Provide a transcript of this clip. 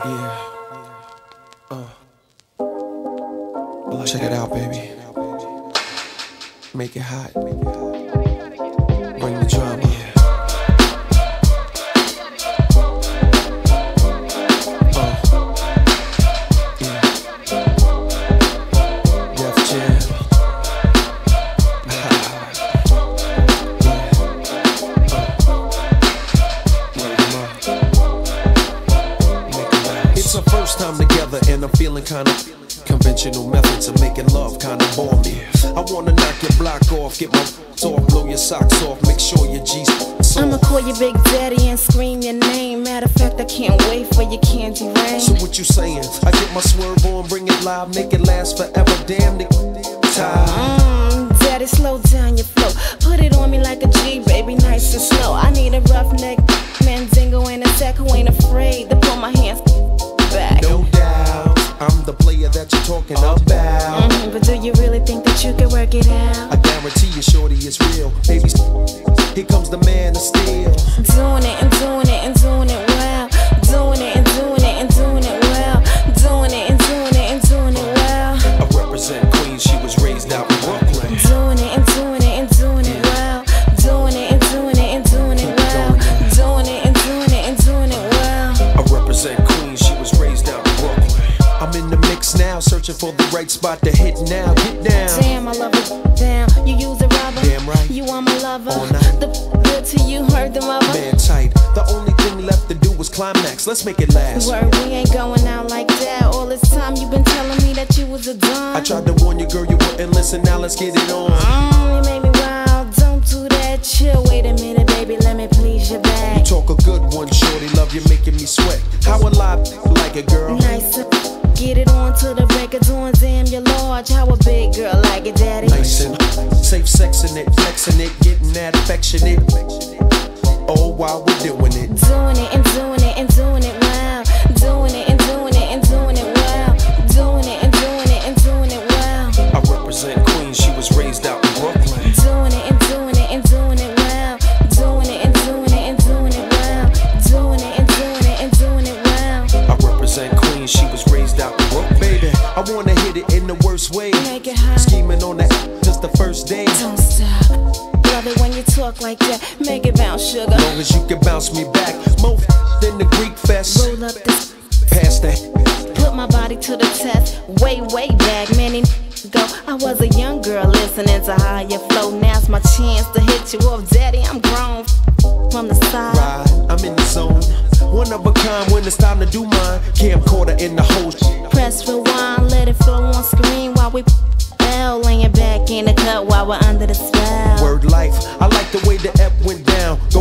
Yeah. Check it out, baby. Make it hot. Bring the drama. Def Jam. It's our first time together and I'm feeling kinda conventional methods of making love kinda bore me. I wanna knock your block off, get my off, blow your socks off, make sure your G's soft. I'ma call you Big Daddy and scream your name. Matter of fact, I can't wait for your candy rain. So what you saying? I get my swerve on, bring it live, make it last forever. Damn the time. Daddy, slow down your flow. Put it on me like a G, baby, nice and slow. I need a roughneck Mandingo and a sack who ain't afraid to pull my hands back. No doubt, I'm the player that you're talking about. But do you really think that you can work it out? I guarantee you, shorty, it's real. Baby, here comes the man of steel. Doing it and doing it and doing it well. Doing it and doing it and doing it well. Doing it and doing it and doing it well. I represent Queens, she was raised out in Brooklyn. Doing it and doing it and doing it well. Doing it and doing it and doing it well. Doing it and doing it and doing it well. I represent Queens, she was raised out in Brooklyn. I'm in the mix now, searching for the right spot to hit now. Get down. Damn, I love it down. You use a rubber. Damn right. You are my lover. All night. The good to you, heard the mother. Man tight. The only thing left to do was climax. Let's make it last. Word, we ain't going out like that. All this time you been telling me that you was a dime. I tried to warn you, girl, you wouldn't listen. Now let's get it on. You made me wild. Don't do that. Chill. Wait a minute, baby. Let me please your back. You talk a good one, shorty. Love you making me sweat. How a lot like it, girl? Nice. Get it on to the break of dawn. Damn, you're large. How a big girl like it, daddy? Nice and safe sexing it, flexing it, getting that affectionate. Oh, while we're doing it. Doing it and doing it and doing it well. Doing it and doing it and doing it well. Doing it and doing it and doing it well. I represent Queens, she was raised out in Brooklyn. Doing it and doing it and doing it well. Doing it and doing it and doing it well. Doing it and doing it and doing it well. I represent Queens, she was raised out in Brooklyn. Baby, I wanna hit it in the worst way. Make it hot. Scheming on that just the first day. Don't stop. Love it when you talk like that. Make it bounce, sugar. Long as you can bounce me back. More than the Greek fest. Roll up this. Pass that. Put my body to the test. Way back, many ago. I was a young girl listening to higher flow. Now's my chance to hit you off, daddy. I'm grown from the side. Ride, I'm in the zone. One of a kind when it's time to do mine. Camcorder in the hole. Press rewind, let it flow on screen while we laying back in the cut while we're under the spell. Word life, I like the way the F went down.